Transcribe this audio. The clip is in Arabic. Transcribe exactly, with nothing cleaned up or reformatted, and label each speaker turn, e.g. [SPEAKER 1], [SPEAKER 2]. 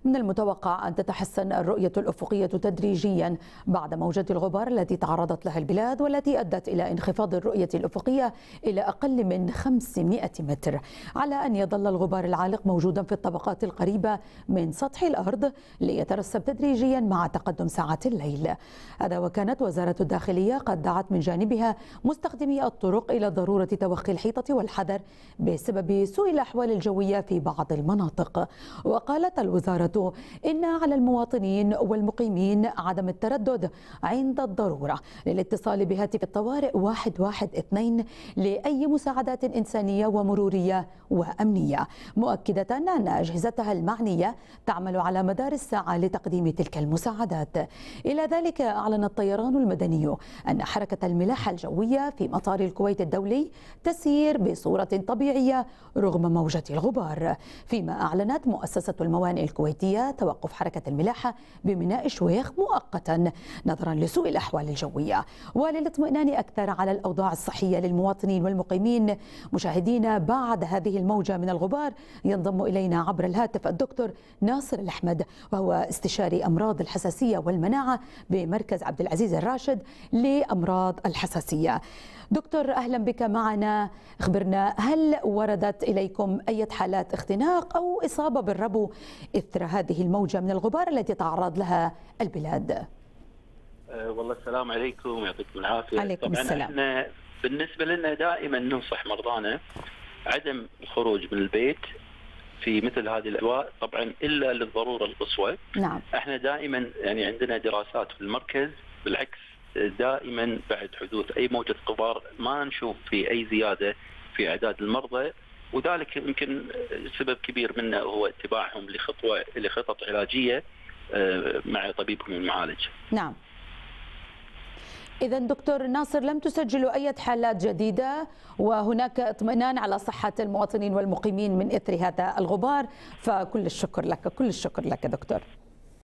[SPEAKER 1] من المتوقع أن تتحسن الرؤية الأفقية تدريجيا بعد موجة الغبار التي تعرضت لها البلاد والتي أدت إلى انخفاض الرؤية الأفقية إلى أقل من خمسمائة متر، على أن يظل الغبار العالق موجودا في الطبقات القريبة من سطح الأرض ليترسب تدريجيا مع تقدم ساعات الليل. هذا وكانت وزارة الداخلية قد دعت من جانبها مستخدمي الطرق إلى ضرورة توخي الحيطة والحذر بسبب سوء الأحوال الجوية في بعض المناطق. وقالت الوزارة إن على المواطنين والمقيمين عدم التردد عند الضرورة للاتصال بهاتف الطوارئ واحد واحد اثنين لأي مساعدات إنسانية ومرورية وأمنية، مؤكدة أن أجهزتها المعنية تعمل على مدار الساعة لتقديم تلك المساعدات. إلى ذلك أعلن الطيران المدني أن حركة الملاحة الجوية في مطار الكويت الدولي تسير بصورة طبيعية رغم موجة الغبار، فيما أعلنت مؤسسة الموانئ الكويتية توقف حركة الملاحة بميناء شويخ مؤقتا نظرا لسوء الأحوال الجوية. وللاطمئنان أكثر على الأوضاع الصحية للمواطنين والمقيمين مشاهدينا بعد هذه الموجة من الغبار، ينضم إلينا عبر الهاتف الدكتور ناصر الأحمد، وهو استشاري أمراض الحساسية والمناعة بمركز عبد العزيز الراشد لأمراض الحساسية. دكتور أهلا بك معنا، اخبرنا هل وردت إليكم أي حالات اختناق أو إصابة بالربو إثر هذه الموجة من الغبار التي تعرض لها البلاد؟
[SPEAKER 2] أه والله السلام عليكم ويعطيكم العافية.
[SPEAKER 1] عليكم
[SPEAKER 2] طبعا
[SPEAKER 1] السلام.
[SPEAKER 2] احنا بالنسبة لنا دائما ننصح مرضانا عدم الخروج من البيت في مثل هذه الأجواء، طبعا إلا للضرورة القصوى.
[SPEAKER 1] نعم.
[SPEAKER 2] احنا دائما يعني عندنا دراسات في المركز بالعكس دائما بعد حدوث أي موجة غبار ما نشوف في أي زيادة في أعداد المرضى، وذلك يمكن سبب كبير منه هو اتباعهم لخطوة لخطط علاجية مع طبيبهم المعالج.
[SPEAKER 1] نعم. إذا دكتور ناصر لم تسجلوا أي حالات جديدة وهناك اطمئنان على صحة المواطنين والمقيمين من إثر هذا الغبار، فكل الشكر لك، كل الشكر لك دكتور.